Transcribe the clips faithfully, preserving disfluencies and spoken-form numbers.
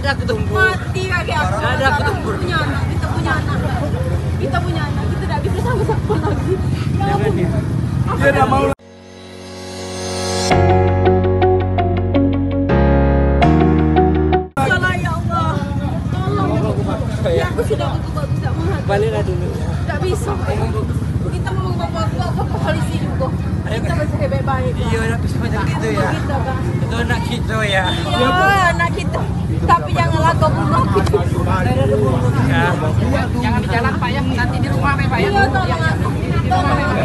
ada ketumbur. Mati kaki aku. Nggak ada ketumbur. Punya anak, kita punya anak. Kita punya anak, kita tidak bisa sama-sama lagi. Ya ampun. Dia tidak mau. Salah ya Allah. Tolong. Ya aku sudah betul tidak menghadapi. Baliklah dulu. Tidak bisa. Kita mau membawa ke polisi juga. Kita masih baik-baik. Iya, anak bisa macam itu ya. Kita kan. Itu anak kita ya. Ya, anak kita. Tapi janganlah kau bunuh kita. Ya. Jangan di jalan Pak ya, nanti di rumah Pak ya. Iya, tolong aku. Tolong aku.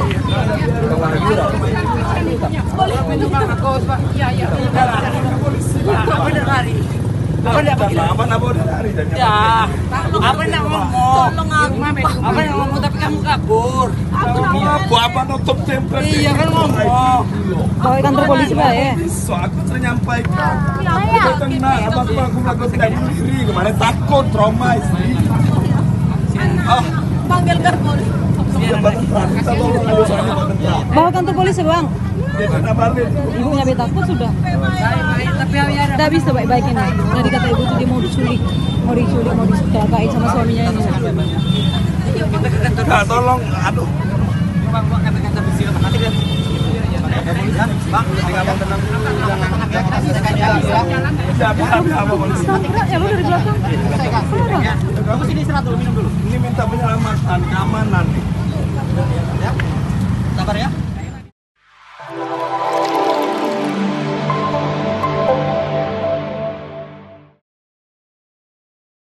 Boleh minum Aku Pak. Iya, iya. Apa udah lari? Apa udah pergi? Apa nak bawa dari dan Ya. Apa nak ngomong? Tolong aku. Apa nak ngomong tapi kamu kabur? Aku Apa apa nutup template? Iya kan ngomong. Bawa kantor polisi Pak ya. So aku sudah nyampaikan. Saya. Aku tenang, abang aku melakukan tidak bunuh diri. Kemarin takut, trauma istri. Ah, Panggil Garpol. jabatan perang. Kita bawa dulu soalnya jabatan perang. Bawa kantor polisi Bang. Dia kena balik. Ibunya be takut sudah. Baik-baik tapi ya Tidak bisa baik-baikin. Tadi kata ibu tuh dia mau diculik, mau diculik, mau dicelakain sama suaminya ini. kita ke kantor. Nah, tolong, aduh. Bang, bang kata-kata besi nanti kan. Bang, tinggal bang tenang dulu. Jangan ada apa polisi. Enggak, ya lu dari belakang. Kamu sini istirahat dulu, minum dulu. Ini minta penyelamatan, keamanan nih. Ya. Sabar ya.